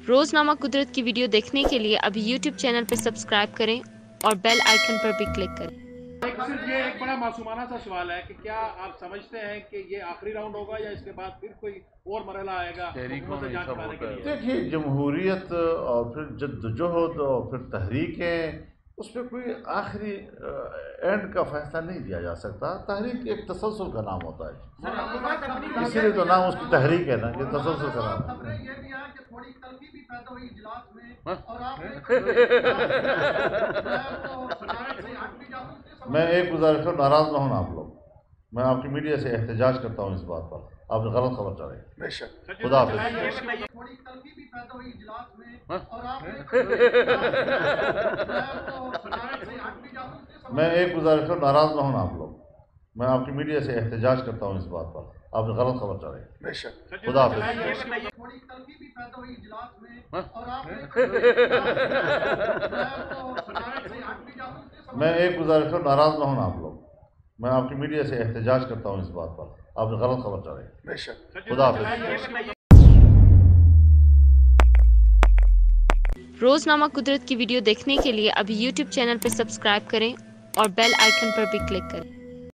روزنامہ قدرت کی ویڈیو دیکھنے کے لیے ابھی یوٹیوب چینل پر سبسکرائب کریں اور بیل آئیکن پر بھی کلک کریں۔ صرف یہ ایک بڑا معصومانہ سا سوال ہے کہ کیا آپ سمجھتے ہیں کہ یہ آخری راؤنڈ ہوگا یا اس کے بعد پھر کوئی اور مرحلہ آئے گا حکومت سے جانچ کرانے کے لیے؟ دیکھیے، جمہوریت اور پھر جدوجہد اور پھر تحریکیں، اس پہ کوئی آخری اینڈ کا فیصلہ نہیں دیا جا سکتا۔ تحریک ایک تسلسل کا نام ہوتا ہے، اسی لیے تو نام اس کی تحریک ہے نا، یہ تسلسل کا نام ہے۔ میں ایک گزارش کروں، ناراض نہ ہونا آپ لوگ، میں آپ کی میڈیا سے احتجاج کرتا ہوں اس بات پر، آپ نے غلط خبر چلائی۔ خدا حافظ۔ میں ایک گزارش کروں، ناراض نہ ہونا آپ لوگ، میں آپ کی میڈیا سے احتجاج کرتا ہوں اس بات پر، آپ نے غلط خبر چلائی۔ خدا حافظ۔ میں ایک گزارش کروں، ناراض نہ ہونا آپ لوگ، میں آپ کی میڈیا سے احتجاج کرتا ہوں اس بات پر، آپ نے غلط خبر چلائی۔ خدا حافظ۔ روزنامہ قدرت کی ویڈیو دیکھنے کے لیے ابھی یوٹیوب چینل پر سبسکرائب کریں اور بیل آئیکن پر بھی کلک کریں۔